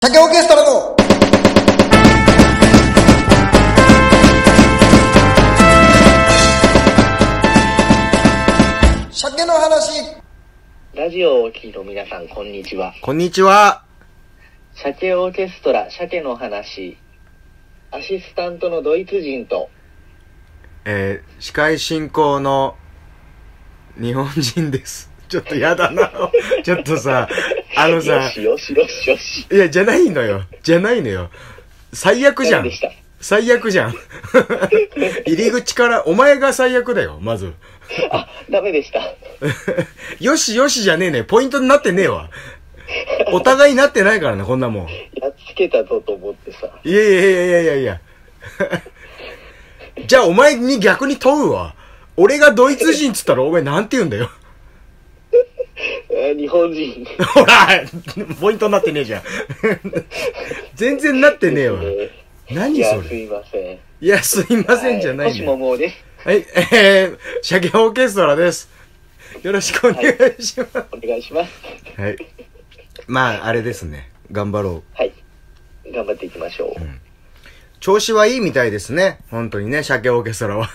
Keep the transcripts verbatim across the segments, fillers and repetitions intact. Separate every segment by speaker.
Speaker 1: 鮭オーケストラの鮭の話。
Speaker 2: ラジオをお聞きの皆さん、こんにちは。
Speaker 3: こんにちは。
Speaker 2: 鮭オーケストラ、鮭の話。アシスタントのドイツ人と、
Speaker 3: えー、司会進行の日本人です。ちょっとやだな。ちょっとさ、あのさ、
Speaker 2: よしよしよしよし。
Speaker 3: いや、じゃないのよ。じゃないのよ。最悪じゃん。最悪じゃん。入り口から、お前が最悪だよ、まず。
Speaker 2: あ、ダメでした。
Speaker 3: よしよしじゃねえね。ポイントになってねえわ。お互いになってないからね、こんなもん。
Speaker 2: やっつけたぞと思ってさ。
Speaker 3: いやいやいやいやいやいや。じゃあお前に逆に問うわ。俺がドイツ人っつったらお前なんて言うんだよ。
Speaker 2: 日本人。
Speaker 3: ほら、ポイントになってねえじゃん。全然なってねえわ。何それ。
Speaker 2: いや、すいません。
Speaker 3: いや、すいませんじゃない
Speaker 2: 星ももうです。
Speaker 3: はい、えー、鮭オーケストラです。よろしくお願いします。はい、
Speaker 2: お願いします。
Speaker 3: はい。まあ、あれですね。頑張ろう。
Speaker 2: はい。頑張っていきましょう。うん、
Speaker 3: 調子はいいみたいですね。本当にね、鮭オーケストラは。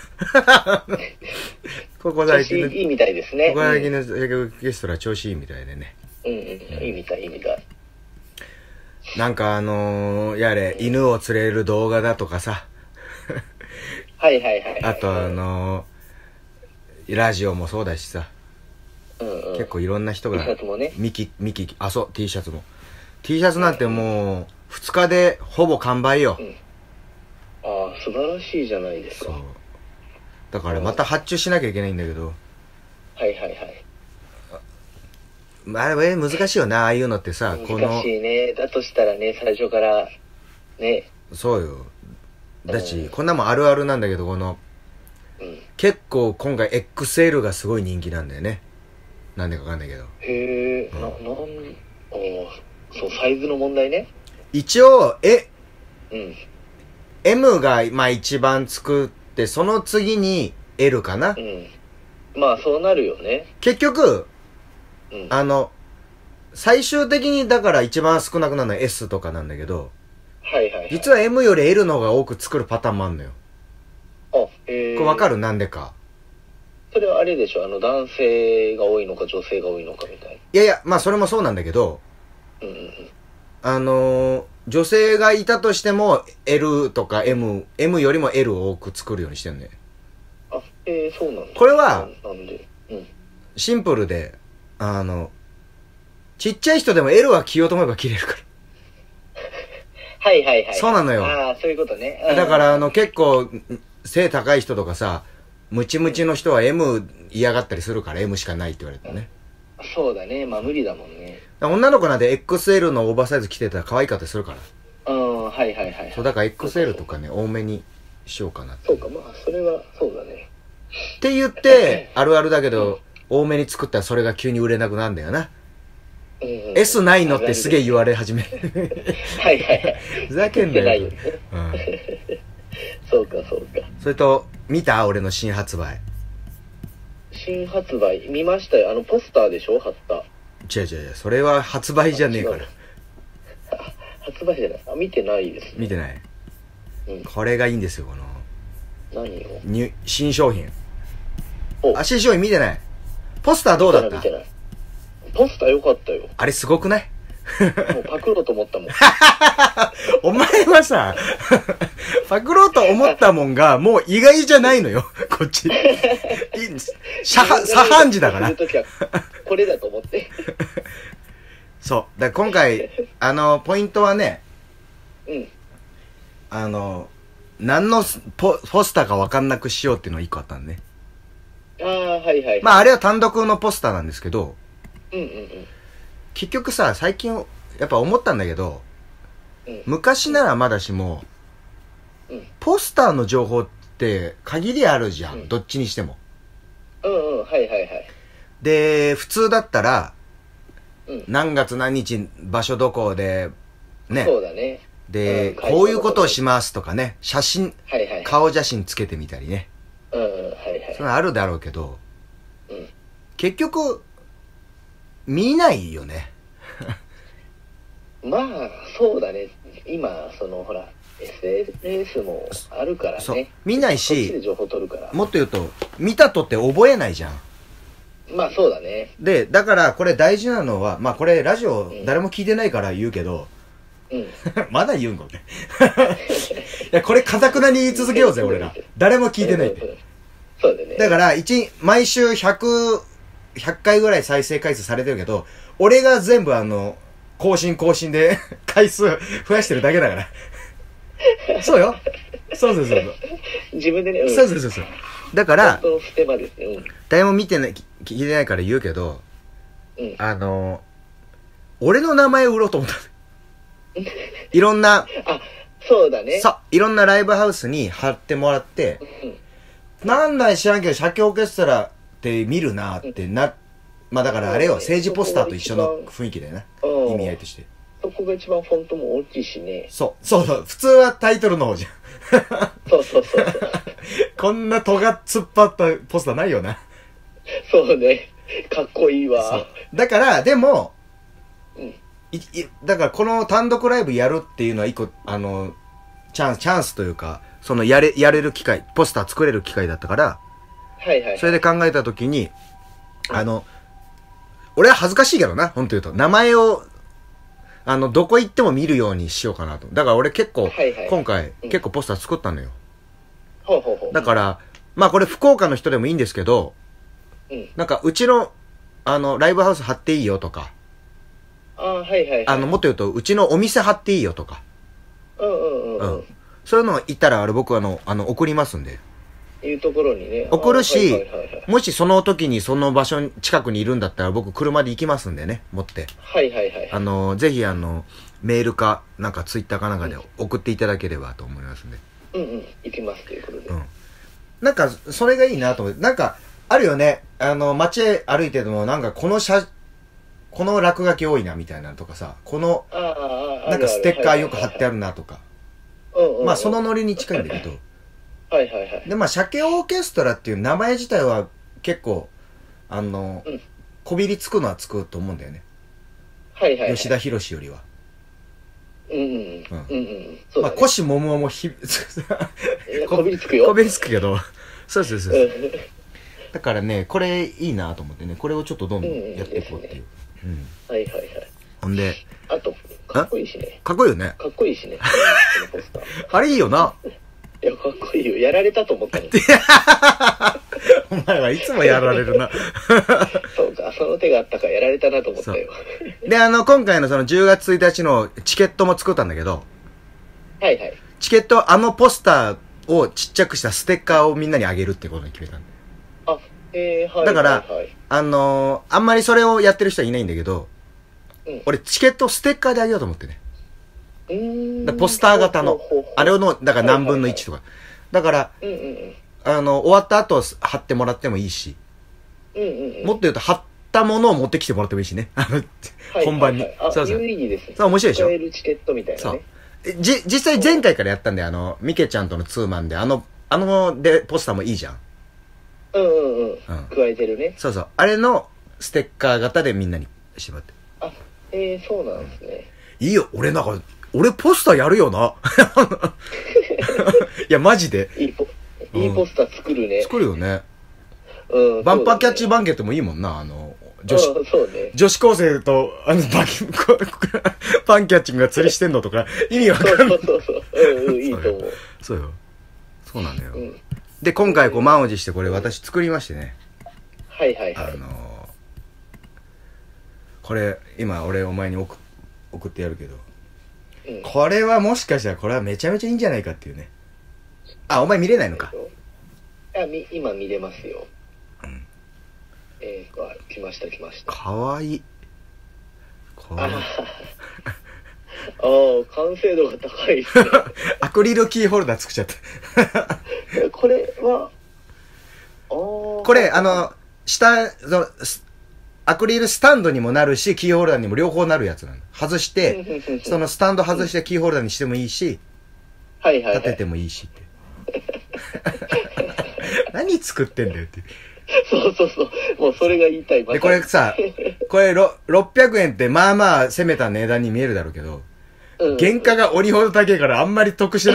Speaker 3: ここ最近の。
Speaker 2: 調子いいみたいですね。
Speaker 3: ここ最近の鮭オーケストラは調子いいみたいでね。
Speaker 2: うんうん、いいみたい、いいみたい。
Speaker 3: なんかあのー、やれ、犬を連れる動画だとかさ。
Speaker 2: はいはいはい。
Speaker 3: あとあのー、ラジオもそうだしさ。
Speaker 2: うんうん、結
Speaker 3: 構いろんな人が。
Speaker 2: T シャツもね。
Speaker 3: ミキ、ミキ、あ、そう、T シャツも。T シャツなんてもう、ふつかでほぼ完売よ。うん、
Speaker 2: ああ、素晴らしいじゃないですか。そう。
Speaker 3: だからまた発注しなきゃいけないんだけど。
Speaker 2: はいはいはい。
Speaker 3: あれ、難しいよな、ああいうのってさ、
Speaker 2: この。難しいね。だとしたらね、最初から、ね。
Speaker 3: そうよ。だし、うん、こんなもんあるあるなんだけど、この、うん、結構今回 エックスエル がすごい人気なんだよね。なんでかわかんないけど。
Speaker 2: へえ、うん、な、なん、あそう、サイズの問題ね。
Speaker 3: 一応、え、
Speaker 2: うん。
Speaker 3: M が、まあ一番作って、その次に エル かな。
Speaker 2: うん。まあそうなるよね。
Speaker 3: 結局、うん、あの、最終的にだから一番少なくなるのは エス とかなんだけど、
Speaker 2: はいはい、はい。
Speaker 3: 実は エム より エル の方が多く作るパターンもあるのよ。
Speaker 2: あ、へえ。
Speaker 3: これわかる？なんでか。
Speaker 2: それはあれでしょ、あの男性が多いのか女性が多いのかみたいな。い
Speaker 3: やいや、まあそれもそうなんだけど、うんうんうん、あのー、女性がいたとしても エル とか M、M よりも エル を多く作るようにしてるね。
Speaker 2: あ、えー、そうなんだ。
Speaker 3: これは、
Speaker 2: なんで、うん、
Speaker 3: シンプルで、あの、ちっちゃい人でも エル は着ようと思えば着れるから。
Speaker 2: はいはいはい。
Speaker 3: そうなのよ。
Speaker 2: ああ、そういうことね。
Speaker 3: だからあの結構、背高い人とかさ、ムチムチの人は エム 嫌がったりするから エム しかないって言われたね。
Speaker 2: そうだね。まあ無理だもんね。
Speaker 3: 女の子なんて エックスエル のオーバーサイズ着てたら可愛かったりするから。
Speaker 2: うん、はいはいはい。
Speaker 3: そう、だから エックスエル とかね、多めにしようかなって。
Speaker 2: そうか、まあそれはそうだね。
Speaker 3: って言って、あるあるだけど、多めに作ったらそれが急に売れなくなるんだよな。うんうん、エス ないのってすげえ言われ始める。
Speaker 2: はいはいはい。
Speaker 3: ふざけんなよ。
Speaker 2: ないよね。うん。そうかそうか。
Speaker 3: それと、見た？俺の新発売。
Speaker 2: 新発売見ましたよ。あのポスターでしょ、貼った。
Speaker 3: 違う違う違う、それは発売じゃねえから。
Speaker 2: 発売じゃない。あ、見てないですね。
Speaker 3: 見てない。うん、これがいいんですよ、この。
Speaker 2: 何を？
Speaker 3: に新商品。あ、新商品見てない。ポスターどうだった？
Speaker 2: 見てない。ポスター良かったよ。
Speaker 3: あれすごくない？
Speaker 2: もうパクろうと思ったもん。
Speaker 3: お前はさ、パクろうと思ったもんが、もう意外じゃないのよ、こっち。左半時だから。
Speaker 2: これだと思って。
Speaker 3: そう。だから今回、あの、ポイントはね、
Speaker 2: うん。
Speaker 3: あの、何のポ、ポスターか分かんなくしようっていうのが一個あったんでね。
Speaker 2: ああ、はいはい。
Speaker 3: まああれは単独のポスターなんですけど、
Speaker 2: うんうんうん。
Speaker 3: 結局さ、最近、やっぱ思ったんだけど、うん、昔ならまだしも、うん、ポスターの情報って限りあるじゃん、うん、どっちにしても。
Speaker 2: うんうん、はいはいはい。
Speaker 3: で、普通だったら、
Speaker 2: うん、
Speaker 3: 何月何日、場所どこで、ね。
Speaker 2: そうだね。
Speaker 3: で、うん、こういうことをしますとかね、写真、
Speaker 2: はいはい、
Speaker 3: 顔写真つけてみたりね。
Speaker 2: うん、はいはい。
Speaker 3: それあるだろうけど、
Speaker 2: うん、
Speaker 3: 結局、見ないよね。
Speaker 2: まあそうだね。今そのほら エスエヌエス もあるからね。
Speaker 3: そう見ない
Speaker 2: そっち
Speaker 3: し
Speaker 2: で情報取るから。
Speaker 3: もっと言うと見たとって覚えないじゃん。
Speaker 2: まあそうだね。
Speaker 3: でだからこれ大事なのは、まあこれラジオ誰も聞いてないから言うけど、
Speaker 2: うん、
Speaker 3: まだ言うんかねいやこれ堅くなに言い続けようぜ俺ら。誰も聞いてないって、
Speaker 2: うんうん、そうだね。だ
Speaker 3: から一毎週ひゃく、ひゃっかいぐらい再生回数されてるけど、俺が全部あの更新更新で回数増やしてるだけだからそうよ。そうそうそうそう
Speaker 2: 自分でね、うん、
Speaker 3: そうそうそうそう。だから
Speaker 2: 本当のステマですね、うん、
Speaker 3: 誰も見てない聞いてないから言うけど、
Speaker 2: うん、
Speaker 3: あの俺の名前売ろうと思ったいろんな
Speaker 2: あそうだね。
Speaker 3: さいろんなライブハウスに貼ってもらって、うん、なんだい知らんけど鮭オーケストラって見るなってな、うん、まあだからあれよ、政治ポスターと一緒の雰囲気だよね、意味合いとして。
Speaker 2: そこが一番フォントも大きいしね。
Speaker 3: そうそうそう、普通はタイトルの方じゃん
Speaker 2: そうそうそうそう
Speaker 3: こんな尖っ突っ張ったポスターないよな。
Speaker 2: そうね、かっこいいわ。
Speaker 3: だからでも、
Speaker 2: うん、
Speaker 3: いいだからこの単独ライブやるっていうのは一個あのチャンスチャンスというか、そのやれやれる機会、ポスター作れる機会だったから、
Speaker 2: はいはいはい、
Speaker 3: それで考えたときに、あの俺は恥ずかしいけどな、本当言うと名前をあのどこ行っても見るようにしようかなと。だから俺結構、はいはい、今回、うん、結構ポスター作ったのよ。
Speaker 2: ほうほうほう。
Speaker 3: だからまあこれ福岡の人でもいいんですけど、うん、なんかうちのあのライブハウス貼っていいよとか、
Speaker 2: あはいはいはい、
Speaker 3: あのもっと言うとうちのお店貼っていいよとか、
Speaker 2: うんうんうん、うん、
Speaker 3: そういうのいたらあれ僕あのあの送りますんで。
Speaker 2: いうところにね
Speaker 3: 送るし、はいはいはいはい、もしその時にその場所近くにいるんだったら僕車で行きますんでね、持って、
Speaker 2: はいはいはい、
Speaker 3: あのぜひあのメールかなんかツイッターかなんかで送っていただければと思いますんで、
Speaker 2: うんうん、行きますということで、うん、
Speaker 3: なんかそれがいいなと思って。なんかあるよね、あの街へ歩いててもなんかこの写この落書き多いなみたいなのとかさ、このなんかステッカーよく貼ってあるなとか、まあそのノリに近いんだけど、
Speaker 2: はいはいはい。
Speaker 3: でまあ鮭オーケストラっていう名前自体は結構あの、うん、こびりつくのはつくと思うんだよね。
Speaker 2: はいはい、はい、
Speaker 3: 吉田博よりは。
Speaker 2: うんうんうん。うんうん。そう、ね、
Speaker 3: まあ腰もももひ
Speaker 2: こびりつくよ。
Speaker 3: こびりつくけど、そうそうそう。だからねこれいいなと思ってね、これをちょっとどんどんやっていこうっていう。うんうん、
Speaker 2: はいはいはい。
Speaker 3: ほんで、
Speaker 2: あとかっこいいしね。
Speaker 3: かっこいいよね。
Speaker 2: かっこいいしね。このポスター。
Speaker 3: あれいいよな。
Speaker 2: いや、かっこいいよ。やられたと思ったの。
Speaker 3: お前はいつもやられるな。
Speaker 2: そうか、その手があったからやられたなと思ったよ。
Speaker 3: で、あの、今回のそのじゅうがつついたちのチケットも作ったんだけど、
Speaker 2: はいはい。
Speaker 3: チケット、あのポスターをちっちゃくしたステッカーをみんなにあげるってことに決めたんで。
Speaker 2: あ、えー、はい。
Speaker 3: だから、
Speaker 2: はいはい、
Speaker 3: あのー、あんまりそれをやってる人はいないんだけど、うん、俺チケットをステッカーであげようと思ってね。だポスター型のあれのだから何分のいちとか、だから、うんうんうん、あの終わった後貼ってもらってもいいし、うんうんうん、もっと言うと貼ったものを持ってきてもらってもいいしね、本番に。
Speaker 2: そうそう、有意義ですね。
Speaker 3: そう面白いでしょ。
Speaker 2: 使えるチケットみたいなね。
Speaker 3: そうじ実際前回からやったんで、あのミケちゃんとのツーマンであのあのでポスターもいいじゃん。
Speaker 2: うんうんうん、うん、加えてるね。
Speaker 3: そうそう、あれのステッカー型でみんなにしてもらって。
Speaker 2: あ、えー、そうなんですね。
Speaker 3: いいよ、俺なんか俺ポスターやるよな。いやマジで
Speaker 2: いい ポ, いいポスター作るね、
Speaker 3: うん、作るよね。
Speaker 2: うん、
Speaker 3: バンパーキャッチバンケットもいいもんな。あの女子、
Speaker 2: うん、そうね、
Speaker 3: 女子高生とあのバキパンキャッチングが釣りしてんのとか意味わかんない。
Speaker 2: そうそうそう、うんうん、いいと思う。
Speaker 3: そうよ、そうなんだよ、うん、で今回こう満を持してこれ私作りましてね、
Speaker 2: はいはいはい、
Speaker 3: あのー、これ今俺お前に 送, 送ってやるけど、うん、これはもしかしたらこれはめちゃめちゃいいんじゃないかっていうね。あ、お前見れないのか。
Speaker 2: いや、み今見れますよ。うん、えー、来ました来ました。
Speaker 3: かわいい。これあ
Speaker 2: あ、完成度が高いですね。
Speaker 3: アクリルキーホルダー作っちゃった
Speaker 2: これはあ
Speaker 3: これあの下そのアクリルスタンドにもなるしキーホルダーにも両方なるやつなの。外してそのスタンド外してキーホルダーにしてもいいし、
Speaker 2: はいはいはい、
Speaker 3: 立ててもいいしって何作ってんだよって
Speaker 2: そうそうそう。もうそれが言いたい。
Speaker 3: で、これさ、これろろっぴゃくえんってまあまあ攻めた値段に見えるだろうけど、うん、原価が鬼ほど高いからあんまり得してない。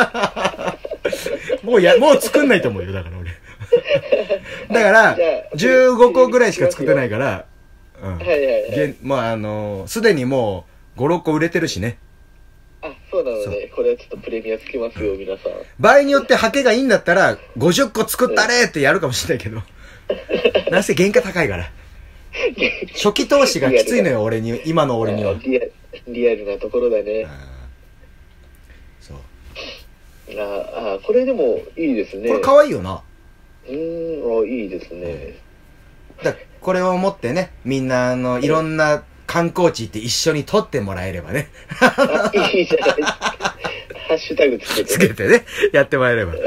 Speaker 3: もうや、もう作んないと思うよ、だから俺。だから、じゅうごこぐらいしか作ってないから、うん。はいはいはい。まああのー、すでにもうご、ろっこ売れてるしね。
Speaker 2: あ、そうなのね。これはちょっとプレミアつけますよ、皆さん。
Speaker 3: 場合によってハケがいいんだったら、ごじゅっこ作ったれってやるかもしれないけど。なんせ原価高いから。初期投資がきついのよ、俺に、今の俺には。
Speaker 2: リアル、リアルなところだね。
Speaker 3: そう。
Speaker 2: ああ、これでもいいですね。
Speaker 3: これ可愛いよな。
Speaker 2: うーん、あ、いいですね。
Speaker 3: だこれを持ってね、みんな、あの、いろんな観光地行って一緒に撮ってもらえればね。
Speaker 2: あ、いいじゃないですか。ハッシュタグつけて、ね。
Speaker 3: つけてね、やってもらえれば。うん、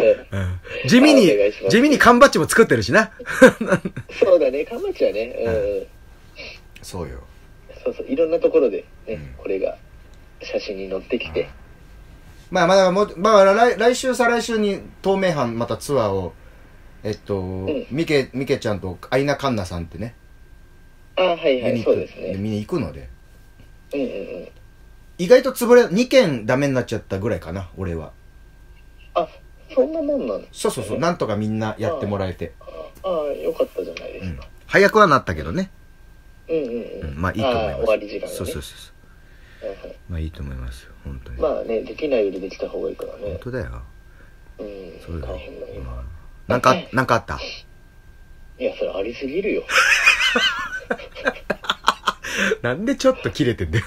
Speaker 3: 地味に、地味に缶バッジも作ってるしな。
Speaker 2: そうだね、缶バッジはね。うん。
Speaker 3: そうよ。
Speaker 2: そうそう、いろんなところでね、うん、これが写真に載ってきて。
Speaker 3: まあまだもう、まあ来、来週再来週に東名阪またツアーを、えっと、うん、ミケ、ミケちゃんとアイナカンナさんってね。
Speaker 2: ああ、はいはい、そうですね。
Speaker 3: みんな行くので。
Speaker 2: うんうんうん。
Speaker 3: 意外と潰れ、にけんダメになっちゃったぐらいかな、俺は。
Speaker 2: あ、そんなもんなんです、ね、
Speaker 3: そうそうそう、なんとかみんなやってもらえて。
Speaker 2: ああ、よかったじゃないですか。うん、
Speaker 3: 早くはなったけどね。
Speaker 2: うんうんうん。うん、
Speaker 3: まあいいと思います。
Speaker 2: 終わり時間ね。
Speaker 3: そうそうそう。はいはい、まあいいと思いますよ、本当に。
Speaker 2: まあね、できないよりできた方がいいからね。
Speaker 3: 本当だよ。
Speaker 2: うん、そうだよ。大変だよ、今。
Speaker 3: なんか、なんかあった？
Speaker 2: いや、それありすぎるよ。
Speaker 3: なんでちょっと切れてんだよ。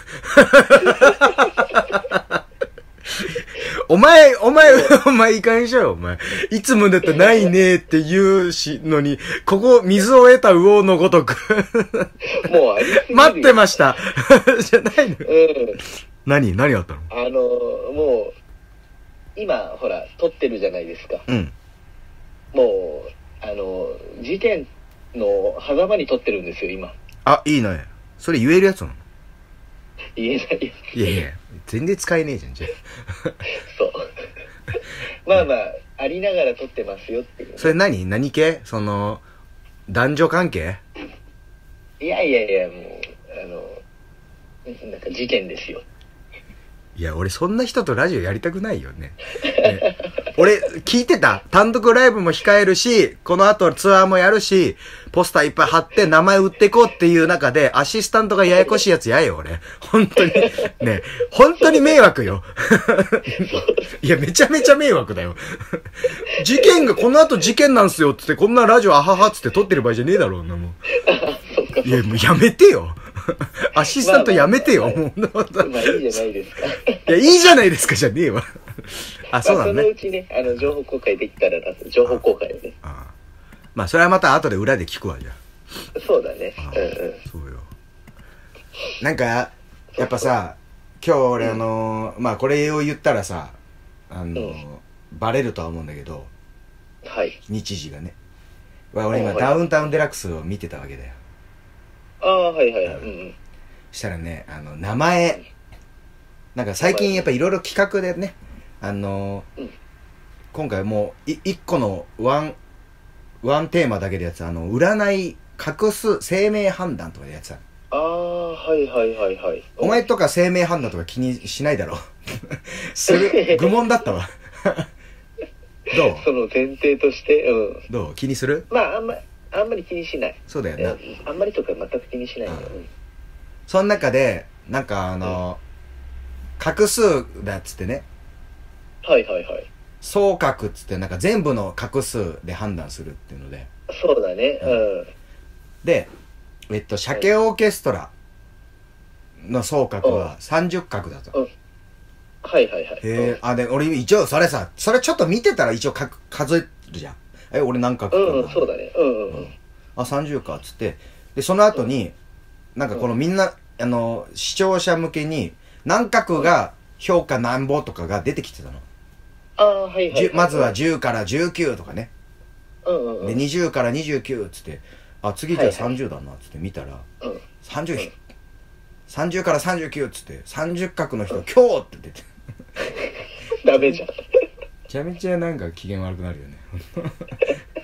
Speaker 3: お前、お前、お前いかんしょよ、お前。いつもだったらないねって言うし、のに、ここ、水を得た魚のごとく。
Speaker 2: もうありすぎる。
Speaker 3: 待ってました。じゃないの。
Speaker 2: うん。
Speaker 3: 何何あったの？
Speaker 2: あの、もう、今、ほら、撮ってるじゃないですか。
Speaker 3: うん。
Speaker 2: もう、あの、事件の狭間に撮ってるんですよ、今。
Speaker 3: あ、いいね。それ言えるやつなの？
Speaker 2: 言えない。
Speaker 3: いやいや、全然使えねえじゃん、じゃ
Speaker 2: あ。そう。まあまあ、ありながら撮ってますよっていう、ね。
Speaker 3: それ何？何系？その、男女関係？
Speaker 2: いやいやいや、もう、あの、なんか事件ですよ。
Speaker 3: いや、俺そんな人とラジオやりたくないよね。ね俺、聞いてた。単独ライブも控えるし、この後ツアーもやるし、ポスターいっぱい貼って名前売ってこうっていう中で、アシスタントがややこしいやつやよ、俺。本当に。ね、本当に迷惑よ。いや、めちゃめちゃ迷惑だよ。事件が、この後事件なんすよってって、こんなラジオあははっつって撮ってる場合じゃねえだろうな、もう。いや、もうやめてよ。アシスタントやめてよ、もう。
Speaker 2: まあいいじゃないですか。
Speaker 3: いや、いいじゃないですかじゃねえわ。あ、そうなのね。
Speaker 2: まあ、そのうちね、あの、情報公開できたらな、情報公開をね。
Speaker 3: ああ、まあ、それはまた後で裏で聞くわ、じゃ
Speaker 2: あ。そうだね。
Speaker 3: うんうん。そうよ。なんか、やっぱさ、今日俺あのー、まあ、これを言ったらさ、あのー、うん、バレるとは思うんだけど、
Speaker 2: はい。
Speaker 3: 日時がね。俺今、ダウンタウンデラックスを見てたわけだよ。
Speaker 2: ああ、はいはいはい。うんうん。
Speaker 3: したらね、あの、名前、なんか最近やっぱいろいろ企画でね、あのーうん、今回もう、い、一個のワン、ワンテーマだけでやつ、あの、占い、隠す、生命判断とかでやつた。
Speaker 2: ああ、はいはいはいはい。
Speaker 3: お前とか生命判断とか気にしないだろ。する、愚問だったわ。どう？
Speaker 2: その前提として、うん。
Speaker 3: どう？気にする？
Speaker 2: まあ、あんま、あんまり気にしない。
Speaker 3: そうだよな。
Speaker 2: あんまりとか全く気にしないよ。うん。
Speaker 3: その中で、なんかあの、うん、画数だっつってね。
Speaker 2: はいはいはい。
Speaker 3: 総画っつってなんか全部の画数で判断するっていうので。
Speaker 2: そうだね。うん。
Speaker 3: で、えっと、鮭オーケストラの総画はさんじゅう画だと。
Speaker 2: うん。はいはいはい。
Speaker 3: へえ、あ、で、俺一応それさ、それちょっと見てたら一応か数えるじゃん。え、俺何画か。
Speaker 2: うんうん、そうだね。うんうんうん。
Speaker 3: あ、さんじゅうかっつって。で、その後に、なんかこのみんな、あの、視聴者向けに、何画が評価何本とかが出てきてたの。
Speaker 2: ああ、はいはい、はい。
Speaker 3: まずはじゅうからじゅうきゅうとかね。
Speaker 2: うんうんうん。
Speaker 3: で、にじゅうからにじゅうきゅうっつって、あ、次じゃあさんじゅうだなっつって見たら、
Speaker 2: はいはい、
Speaker 3: さんじゅう、うん、さんじゅうからさんじゅうきゅうっつって、さんじゅう画の人、うん、今日って出て。
Speaker 2: ダメじゃん。
Speaker 3: めちゃめちゃなんか機嫌悪くなるよね。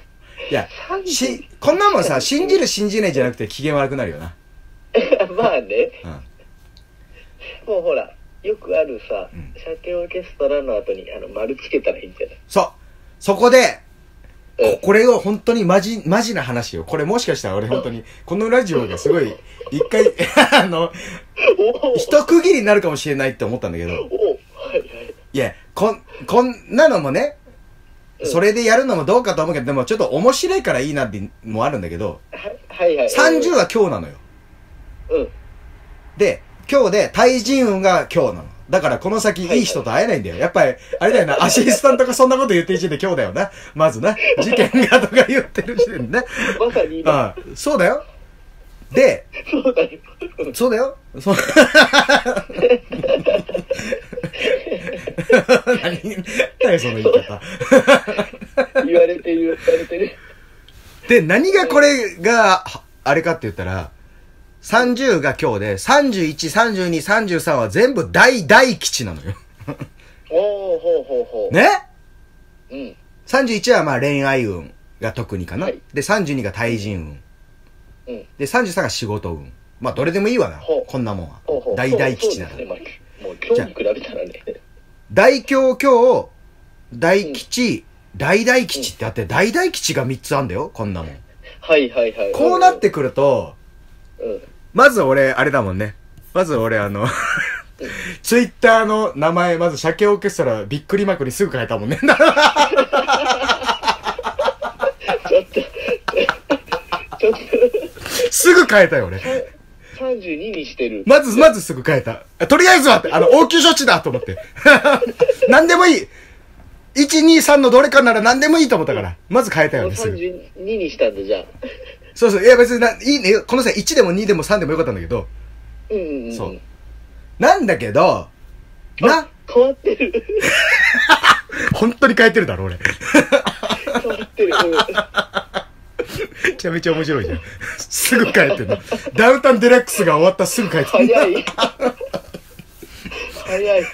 Speaker 3: いや、し、こんなもんさ、信じる信じないじゃなくて機嫌悪くなるよな。
Speaker 2: まあね。
Speaker 3: うん。
Speaker 2: もうほら、よくあるさ、うん、鮭オーケストラの後にあの丸つけたらいいんじゃない？
Speaker 3: そう。そこで、うん、こ, これを本当にマジ、マジな話よ。これもしかしたら俺本当に、このラジオがすごい、一回、あの、一区切りになるかもしれないって思ったんだけど、はいはい、いや、こん、こんなのもね、それでやるのもどうかと思うけど、でもちょっと面白いからいいなってもあるんだけど、
Speaker 2: はいはい。
Speaker 3: さんじゅうは今日なのよ。うん。で、今日で対人運が今日なの。だからこの先いい人と会えないんだよ。やっぱり、あれだよな、アシスタントがそんなこと言ってる時点で今日だよな。まずな。事件がとか言ってる時点でね。
Speaker 2: まさに今。
Speaker 3: うん。そうだよ。で、
Speaker 2: そうだよ。
Speaker 3: そうだよ。そう。何何その言い方。
Speaker 2: 言われてる、言われてる。
Speaker 3: で、何がこれが、あれかって言ったら、さんじゅうが今日で、さんじゅういち、さんじゅうに、さんじゅうさんは全部大大吉なのよ。
Speaker 2: おー、ほうほうほう。
Speaker 3: ね？
Speaker 2: うん。
Speaker 3: さんじゅういちはまあ恋愛運が特にかな。はい、で、さんじゅうにが対人運。うん。で、さんじゅうさんが仕事運。まあ、どれでもいいわな。こんなもんは。ほうほう大大吉なの。
Speaker 2: そうですね、まあ、もう今日に比べたらね。
Speaker 3: 大凶今日、大吉、うん、大大吉ってあって、大大吉がみっつあんだよ、こんなもん。
Speaker 2: はいはいはい。
Speaker 3: こうなってくると、
Speaker 2: うん、
Speaker 3: まず俺、あれだもんね。まず俺、あの、ツイッターの名前、まず鮭オーケストラびっくりマークにすぐ変えたもんね。
Speaker 2: ちょっと、ちょっと。
Speaker 3: すぐ変えたよ、俺。
Speaker 2: さんじゅうににしてる。
Speaker 3: まず、まずすぐ変えた。とりあえずはって、あの、応急処置だと思って。何でもいい。いち、に、さんのどれかなら何でもいいと思ったから。まず変えたよね、すぐ。
Speaker 2: さんじゅうににしたんだ、じゃあ。
Speaker 3: そうそう。いや、別にな、いいね。この際いちでもにでもさんでもよかったんだけど。
Speaker 2: うんうんうん。
Speaker 3: そう。なんだけど、な。
Speaker 2: 変わってる。
Speaker 3: 本当に変えてるだろ、俺。
Speaker 2: 変わってる。
Speaker 3: めちゃめちゃ面白いじゃん。すぐ帰ってんの。ダウンタウンデラックスが終わったらすぐ帰ってんの。
Speaker 2: 早い。早い。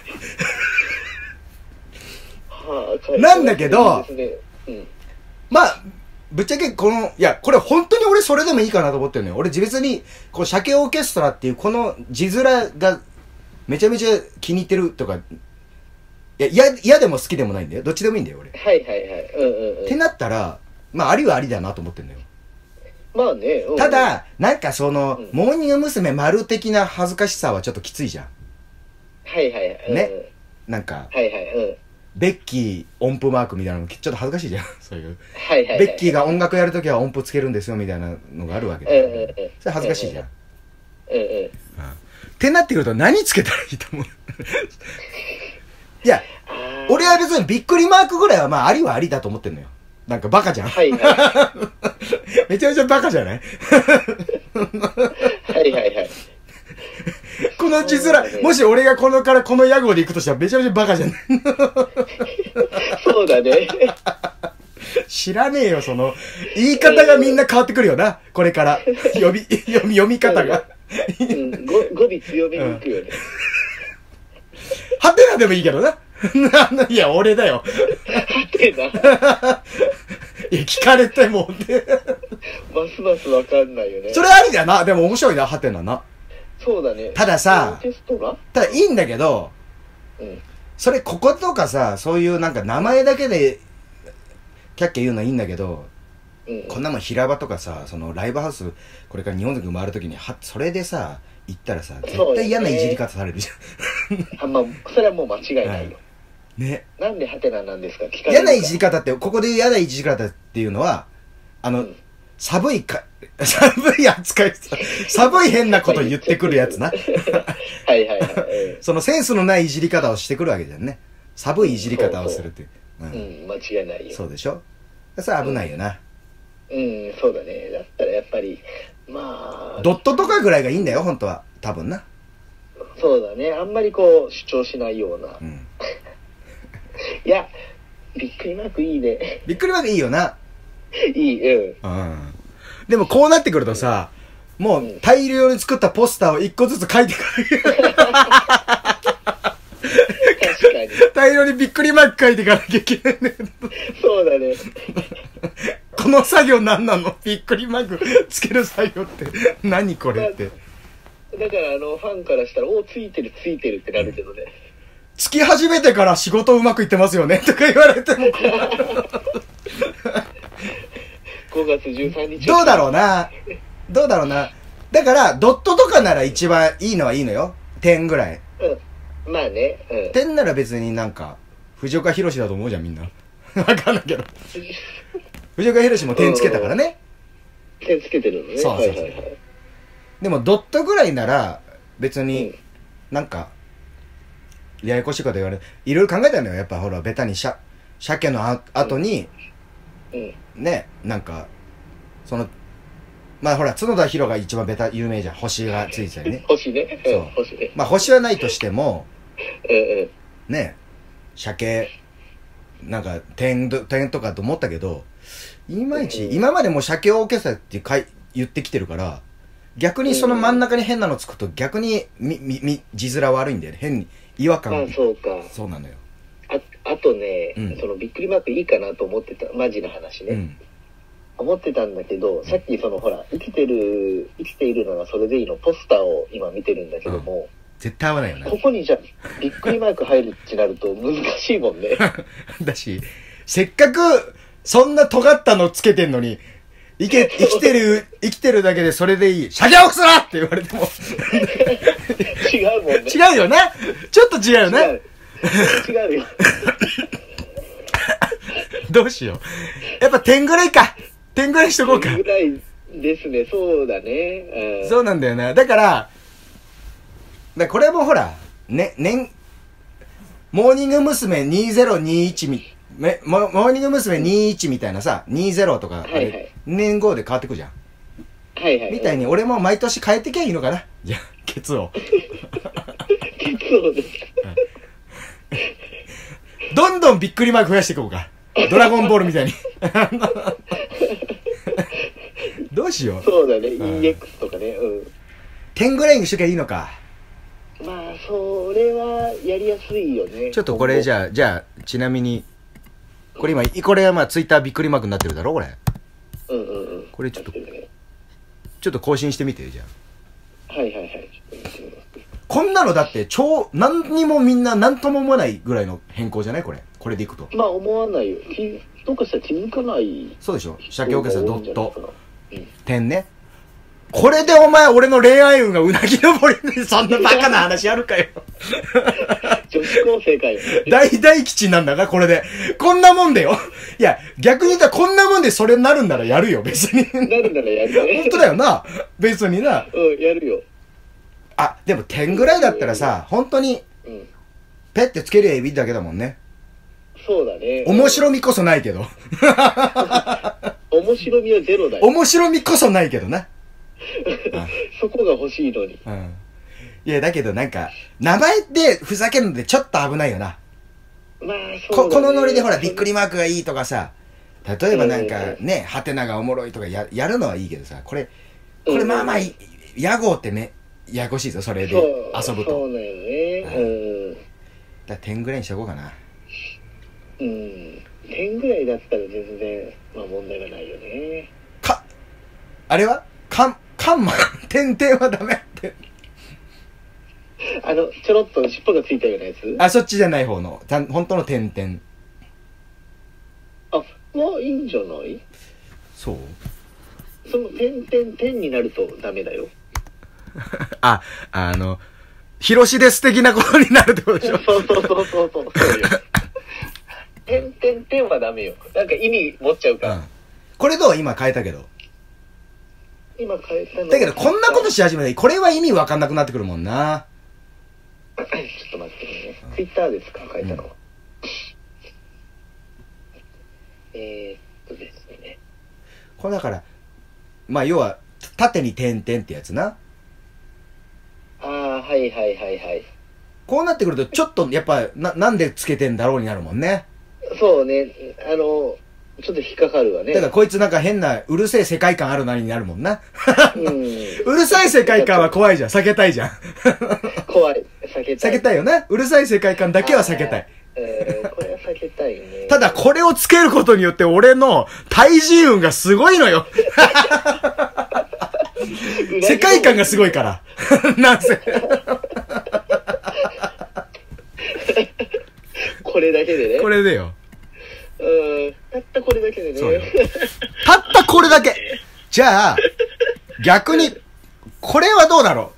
Speaker 2: はあ、
Speaker 3: なんだけど、
Speaker 2: ねうん、
Speaker 3: まあ、ぶっちゃけこの、いや、これ本当に俺それでもいいかなと思ってるのよ。俺別に、こう、鮭オーケストラっていうこの字面がめちゃめちゃ気に入ってるとか、いや、嫌、嫌でも好きでもないんだよ。どっちでもいいんだよ、俺。
Speaker 2: はいはいはい。うんうんうん。
Speaker 3: ってなったら、まあ、ありはありだなと思ってんだよ。
Speaker 2: まあね。うんうん、
Speaker 3: ただ、なんかその、うん、モーニング娘。丸的な恥ずかしさはちょっときついじゃん。
Speaker 2: はいはいはい。
Speaker 3: ね。うん、なんか、
Speaker 2: はいはい。うん。
Speaker 3: ベッキー音符マークみたいなのちょっと恥ずかしいじゃん。そういう。
Speaker 2: はいはいはい。
Speaker 3: ベッキーが音楽やるときは音符つけるんですよみたいなのがあるわけで。
Speaker 2: うんうんうん。
Speaker 3: それ恥ずかしいじゃん。
Speaker 2: うんうん。うん。
Speaker 3: ってなってくると何つけたらいいと思ういや、俺は別にびっくりマークぐらいはまあありはありだと思ってんのよ。なんかバカじゃん。
Speaker 2: はいはい。
Speaker 3: めちゃめちゃバカじゃない
Speaker 2: はいはいはい。
Speaker 3: この字面、ね、もし俺がこのからこの屋号で行くとしたらめちゃめちゃバカじゃない
Speaker 2: そうだね。
Speaker 3: 知らねえよ、その、言い方がみんな変わってくるよな、これから。読み、読み、読み方が。
Speaker 2: うん、語語尾強めに行くよね。
Speaker 3: はてなでもいいけどな。いや、俺だよ。
Speaker 2: はてな。い
Speaker 3: や、聞かれてもね。
Speaker 2: ますますわかんないよね。
Speaker 3: それありだな。でも面白いな、はてなな。
Speaker 2: そうだね。
Speaker 3: たださ、
Speaker 2: テストが
Speaker 3: ただいいんだけど、うん、それこことかさ、そういうなんか名前だけで、キャッキャ言うのはいいんだけど、うん、こんなもん平場とかさ、そのライブハウス、これから日本族回るときに、は、それでさ、行ったらさ、絶対嫌ないじり方されるじゃん。
Speaker 2: ね、あ、まあ、それはもう間違いないよ。はい、
Speaker 3: ね。
Speaker 2: なんでハテナなんですか？聞かれるか。
Speaker 3: 嫌ないじり方って、ここで言う嫌ないじり方っていうのは、あの、うん、寒いか、寒い扱い、寒い変なこと言ってくるやつな。
Speaker 2: はいはいはい。
Speaker 3: そのセンスのないいじり方をしてくるわけじゃんね。寒いいじり方をするっていう。
Speaker 2: うん、うん、間違いないよ。
Speaker 3: そうでしょ？それ危ないよな。
Speaker 2: うん、うん、そうだね。だったらやっぱり、まあ。
Speaker 3: ドットとかぐらいがいいんだよ、本当は。多分な。
Speaker 2: そうだね。あんまりこう、主張しないような。うん、いや、びっくりマークいいね。
Speaker 3: びっくりマークいいよな。
Speaker 2: いい、うん。
Speaker 3: うん。でもこうなってくるとさ、うん、もう大量に作ったポスターを一個ずつ書いてくる。確か
Speaker 2: に。
Speaker 3: 大量にびっくりマーク書いていかなきゃいけないんだけど。
Speaker 2: そうだね。
Speaker 3: この作業何なの？びっくりマークつける作業って何これって。
Speaker 2: だからあのファンからしたらおついてるついてるってなるけどね。
Speaker 3: つき始めてから仕事うまくいってますよねとか言われても
Speaker 2: ごがつじゅうさんにち
Speaker 3: どうだろうなどうだろうな。だからドットとかなら一番いいのはいいのよ。点ぐらい。
Speaker 2: うん。まあね。うん。
Speaker 3: 点なら別になんか藤岡弘だと思うじゃんみんな。わかんないけど。藤岡弘も点つけたからね。
Speaker 2: 点つけてるのね。
Speaker 3: そうそうそう。はいはいはい、でもドットぐらいなら別になんかややこしいこと言われる。いろいろ考えたのよ。やっぱほらベタにしゃ鮭のあ後に、うん、ねなんかそのまあほら角田博が一番ベタ有名じゃん。星がついてたりね。
Speaker 2: 星ね。そう、うん、星ね。
Speaker 3: まあ星はないとしても、
Speaker 2: うんうん、
Speaker 3: ね鮭なんか点点とかと思ったけど、いまいち、うん、今までも鮭オーケストラってかい言ってきてるから。逆にその真ん中に変なのつくと逆にみみみ字面悪いんだよね。変に違和感。
Speaker 2: あ、そうか。
Speaker 3: そうなのよ。
Speaker 2: ああとね、うん、そのびっくりマークいいかなと思ってた。マジな話ね。うん、思ってたんだけど、さっきそのほら生きてる生きているのがそれでいいのポスターを今見てるんだけども、うん、
Speaker 3: 絶対合わないよね。
Speaker 2: ここにじゃびっくりマーク入るってなると難しいもんね。
Speaker 3: だしせっかくそんな尖ったのつけてんのに。生き、生きてる、生きてるだけでそれでいい。鮭オーケストラって言われても。
Speaker 2: 違うもんね。
Speaker 3: 違うよな。ちょっと違うよな。
Speaker 2: 違う。違うよ。
Speaker 3: どうしよう。やっぱ点ぐらいか。点ぐらいしとこうか。
Speaker 2: 点ぐらいですね。そうだね。
Speaker 3: うん、そうなんだよな。だから、だこれもほら、ね、年、モーニング娘。にせんにじゅういちみ、めモーニング娘。にじゅういちみたいなさ、にじゅうとか、はいはい、年号で変わってくじゃん。
Speaker 2: はいはい。
Speaker 3: みたいに俺も毎年変えてきゃいいのかな。じゃあ、ケツを。
Speaker 2: ケツをですか。
Speaker 3: どんどんびっくりマーク増やしていこうか。ドラゴンボールみたいに。どうしよう。
Speaker 2: そうだね、うん、イーエックス とかね。うん。
Speaker 3: 点ぐらいにしときゃいいのか。
Speaker 2: まあ、それはやりやすいよね。
Speaker 3: ちょっとこれじゃあ、じゃあ、ちなみに、これ今、これはまあツイッターびっくりマークになってるだろこれ。
Speaker 2: うんうんうん。
Speaker 3: これちょっと、ね、ちょっと更新してみてじゃ
Speaker 2: あ。はいはいはい。ちょっと見てみます。
Speaker 3: こんなのだって超、何にもみんな何とも思わないぐらいの変更じゃないこれ。これでいくと。
Speaker 2: まあ思わないよ。どうかしたら気づかない。
Speaker 3: そうでしょ。鮭オーケストラドット。うん、点ね。これでお前俺の恋愛運がうなぎ登りでそんなバカな話あるかよ。
Speaker 2: 女子高生かよ。
Speaker 3: 大大吉なんだかこれで。こんなもんでよ。いや、逆に言ったらこんなもんでそれになるんならやるよ、別に。
Speaker 2: なるならやるよね。
Speaker 3: 本当だよな。別にな。
Speaker 2: うん、やるよ。
Speaker 3: あ、でも点ぐらいだったらさ、本当に、うん、ペッてつけるエビだけだもんね。
Speaker 2: そうだね。
Speaker 3: 面白みこそないけど。
Speaker 2: 面白みはゼロだよ。
Speaker 3: 面白みこそないけどな。
Speaker 2: そこが欲しいのに。
Speaker 3: うん。いや、だけどなんか、名前でふざけるのでちょっと危ないよな。
Speaker 2: まあ、そうだね。
Speaker 3: こ、このノリでほら、びっくりマークがいいとかさ、例えばなんかね、ハテナがおもろいとかや、やるのはいいけどさ、これ、これまあまあ、屋号ってね、ややこしいぞ、それで遊ぶと。
Speaker 2: そうだよね。うん。
Speaker 3: だから点ぐらいにしとこうかな。
Speaker 2: うん。点ぐらいだったら全然、まあ問題がないよね。
Speaker 3: か、あれはかん、カンマ、点々はダメって。
Speaker 2: あの、ちょろっと尻尾がついたようなやつ？
Speaker 3: あ、そっちじゃない方の。た本当の点々。
Speaker 2: あ、まあいいんじゃない？
Speaker 3: そう？
Speaker 2: その点々点になるとダメだよ。
Speaker 3: あ、あの、広しです的なことになるってことでしょ？
Speaker 2: そうそうそうそうそう。そうよ。点々点はダメよ。なんか意味持っちゃうから。うん、
Speaker 3: これどう？今変えたけど。
Speaker 2: 今変えたの。
Speaker 3: だけどこんなことし始めたら、これは意味わかんなくなってくるもんな。
Speaker 2: ちょっと待ってね。ツイッターですか変えたのは。うん、えー、っとですね。
Speaker 3: これだから、まあ要は、縦に点々ってやつな。
Speaker 2: ああ、はいはいはいはい。
Speaker 3: こうなってくると、ちょっとやっぱ、な、なんでつけてんだろうになるもんね。
Speaker 2: そうね。あの、ちょっと引っかかるわね。
Speaker 3: だからこいつなんか変な、うるせえ世界観あるなになるもんな。うん、うるさい世界観は怖いじゃん。避けたいじゃん。
Speaker 2: 怖い。避けたい。
Speaker 3: 避けたいよな。うるさい世界観だけは避けたい。
Speaker 2: えー、これは避けたいね。
Speaker 3: ただこれをつけることによって俺の対人運がすごいのよ。世界観がすごいから。なんせ。
Speaker 2: これだけでね。
Speaker 3: これでよ。
Speaker 2: うん。たったこれだけでね。
Speaker 3: そうよ。たったこれだけ。じゃあ、逆に、これはどうだろ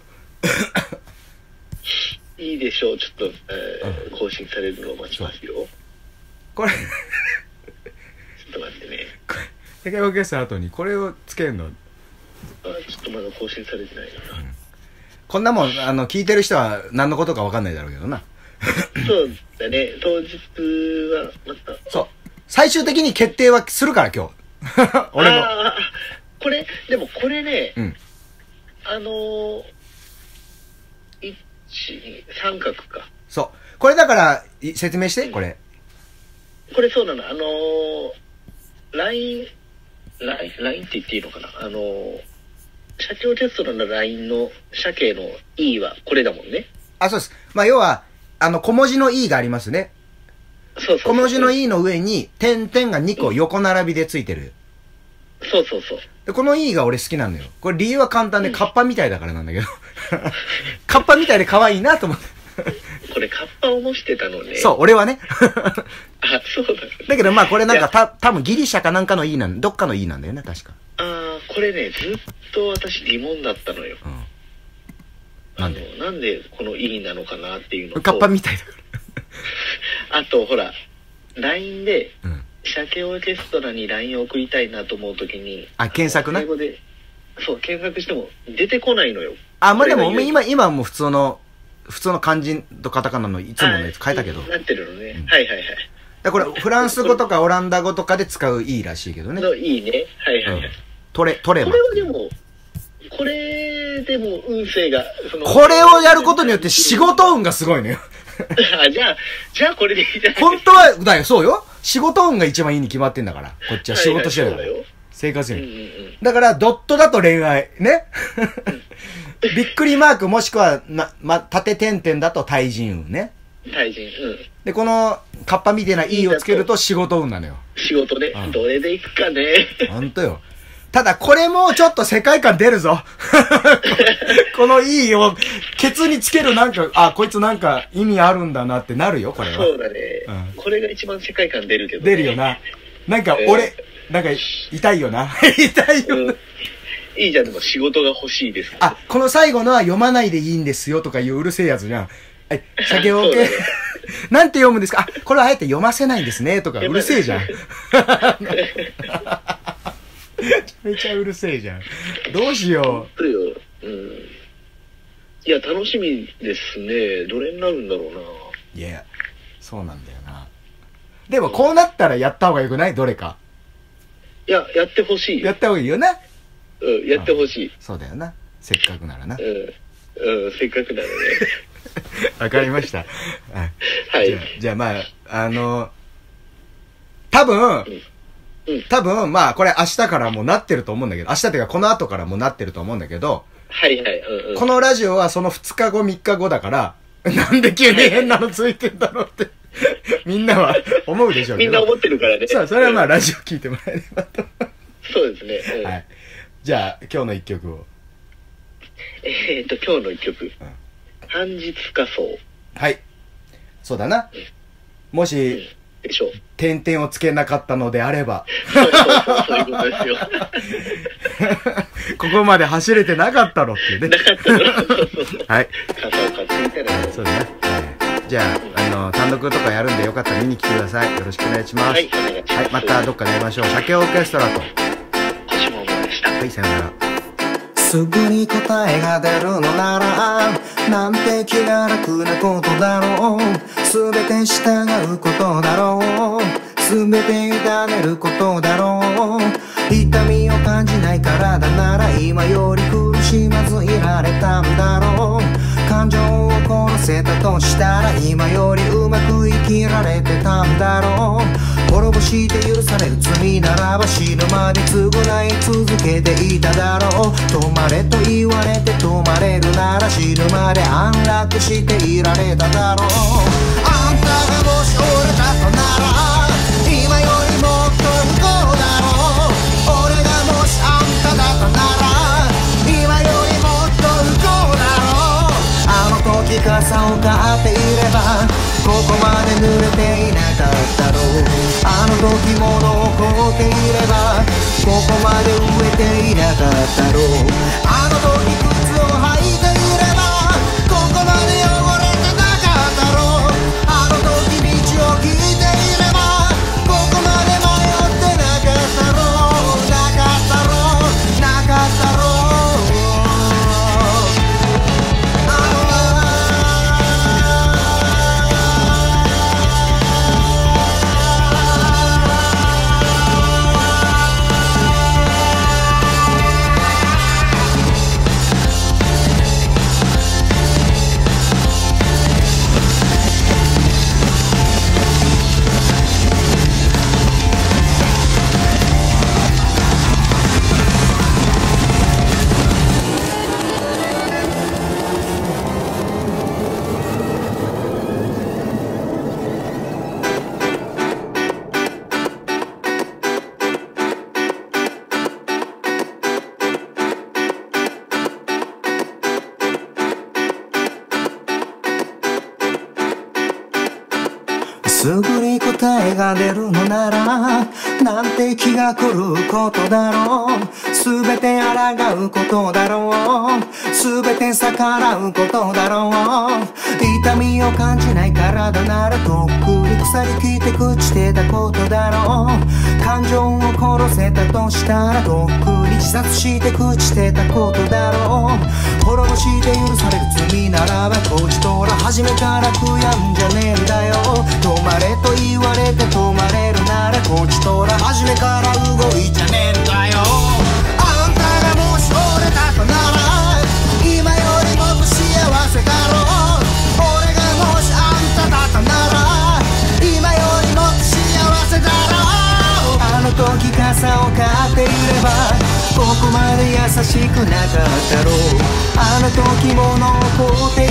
Speaker 2: う。いいでしょう。ちょっと、えーうん、更新されるのを待ちますよ。
Speaker 3: これ。ちょ
Speaker 2: っと待ってね。
Speaker 3: 世界オーケストラ後にこれをつけるの。
Speaker 2: あ、ちょっとまだ更新されてないな。うん、
Speaker 3: こんなもん、あの、聞いてる人は何のことか分かんないだろうけどな。
Speaker 2: そうだね。当日はまた。
Speaker 3: そう。最終的に決定はするから今日。俺の。
Speaker 2: ああ、これ、でもこれね、
Speaker 3: うん、
Speaker 2: あのー、いち、に、三角か。
Speaker 3: そう。これだから、説明して、これ。
Speaker 2: これそうなの。あのー、ライン、ライン、ラインって言っていいのかな。あのー、社長テストの ライン の社形の E はこれだもんね。
Speaker 3: あ、そうです。まあ、要は、あの、小文字の E がありますね。
Speaker 2: そうそうそう。
Speaker 3: 小文字の E の上に、点々がにこ横並びでついてる。
Speaker 2: そうそうそう。
Speaker 3: で、この E が俺好きなのよ。これ理由は簡単で、カッパみたいだからなんだけど。カッパみたいで可愛いなと思って。
Speaker 2: これカッパを模してたのね。
Speaker 3: そう、俺はね。
Speaker 2: あ、そうだ、ね。
Speaker 3: だけどまあこれなんかた、多分ギリシャかなんかの E なん、どっかの E なんだよね、確か。
Speaker 2: ああ、これね、ずっと私疑問だったのよ。うん。なんでなんでこの E なのかなっていうのと。
Speaker 3: カッパみたいだから。
Speaker 2: あと、ほら、ライン で、うん、鮭オーケストラに ライン を送りたいなと思うときに、
Speaker 3: あ、検索な。
Speaker 2: 英語で、そう、検索しても出てこないのよ。
Speaker 3: あ、まあ、でも、今、今はもう普通の、普通の漢字とカタカナのいつものやつ変えたけど。
Speaker 2: なってるのね。うん、はいはいはい。
Speaker 3: だこれ、フランス語とかオランダ語とかで使う E らしいけどね。
Speaker 2: の E ね。はいはいはい。うん、
Speaker 3: トレ、トレマ。
Speaker 2: これはでも、これでも運勢が、
Speaker 3: その、これをやることによって仕事運がすごいのよ。
Speaker 2: あ、じゃあ、じゃあこれでいいじゃない。
Speaker 3: 本当は、だよ、そうよ。仕事運が一番いいに決まってんだから。こっちは仕事してるから。はいはい、生活運、うんうんうん。だから、ドットだと恋愛。ね。びっくりマークもしくは、な、ま、縦点々だと対人運ね。
Speaker 2: 対人、うん。
Speaker 3: で、この、カッパみたいな E をつけると仕事運なのよ。
Speaker 2: 仕事ね。うん、どれでいくかね。
Speaker 3: ほんとよ。ただ、これもちょっと世界観出るぞ。この E を、ケツにつけるなんか、あ、こいつなんか意味あるんだなってなるよ、これは。
Speaker 2: そうだね。うん、これが一番世界観出るけど、
Speaker 3: ね。出るよな。なんか、俺、えー、なんか、痛いよな。痛いよな、うん。
Speaker 2: いいじゃん、でも仕事が欲しいです。
Speaker 3: あ、この最後のは読まないでいいんですよとかいううるせえやつじゃん。はい、鮭オーケー。なんて読むんですか？あ、これはあえて読ませないんですねとかうるせえじゃん。めちゃめちゃうるせえじゃん。どうしよ
Speaker 2: う。よ、うん。いや、楽しみですね。どれになるんだろうな。
Speaker 3: いや、そうなんだよな。でも、こうなったらやった方がよくない？どれか。
Speaker 2: いや、やってほしい。
Speaker 3: やった方がいいよな。
Speaker 2: うん、やってほしい。
Speaker 3: そうだよな。せっかくならな。
Speaker 2: うん。うん、せっかくならね。
Speaker 3: わかりました。
Speaker 2: はい。
Speaker 3: じゃあ、じゃあまあ、あの、多分、うんうん、多分、まあ、これ明日からもうなってると思うんだけど、明日っていうかこの後からもうなってると思うんだけど、
Speaker 2: はいはい、うんうん、
Speaker 3: このラジオはそのふつかご、みっかごだから、なんで急に変なのついてんだろうって、みんなは思うでしょうけど。
Speaker 2: みんな思ってるからね。
Speaker 3: そう、それはまあラジオ聞いてもらえればと。
Speaker 2: そうですね。うん、
Speaker 3: はい。じゃあ、今日の一曲を。
Speaker 2: えーっと、今日の一曲。うん、半日仮想。
Speaker 3: はい。そうだな。うん、もし、うん
Speaker 2: でしょう。
Speaker 3: 点々をつけなかったのであれば。
Speaker 2: そうそうそう、そういうことですよ。
Speaker 3: ここまで走れてなかったろっていうね。
Speaker 2: なかったろ。そうそうそう。
Speaker 3: はい。
Speaker 2: 傘を買ってみたら。
Speaker 3: そうだね。じゃあ、あの、単独とかやるんでよかったら見に来てください。よろしくお願いします。
Speaker 2: はい、お願いします。
Speaker 3: はい、またどっかで会いましょう。鮭オーケストラと。
Speaker 2: 星ももでした。
Speaker 3: はい、さよなら。
Speaker 1: すぐに答えが出るのならなんて気が楽なことだろう。すべて従うことだろう。すべて委ねることだろう。痛みを感じない体なら今より苦しまずいられたんだろう。感情を殺せたとしたら今よりうまく生きられてたんだろう。滅ぼして許される罪ならば死ぬまで償い続けていただろう。止まれと言われて止まれるなら死ぬまで安楽していられただろう。あんたがもし折れたとならかったろう。あの時も残っていればここまで植えていなかったろう。あの時靴を履いていればここまで汚れてなかったろう。あの時道を聞いていればここまで迷ってなかったろう。なかったろう、なかったろう。すぐに答えが出るのならなんて気が狂うことだろう。すべて抗うことだろう。すべて逆らうことだろう。痛みを感じない体ならとっくに腐りきって朽ちてたことだろう。感情を殺せたとしたらとっくに自殺して朽ちてたことだろう。滅ぼして許される罪ならばこちとら初めから悔やんじゃねえんだよ。止まれと言われて止まれるならこちとら初めから動いちゃねえんだよ。あんたがもし折れたとなら今よりもっと幸せだろう。俺がもしあんただったなら今よりもっと幸せだろう。あの時傘を買っていればここまで優しくなかったろう。あの時も残って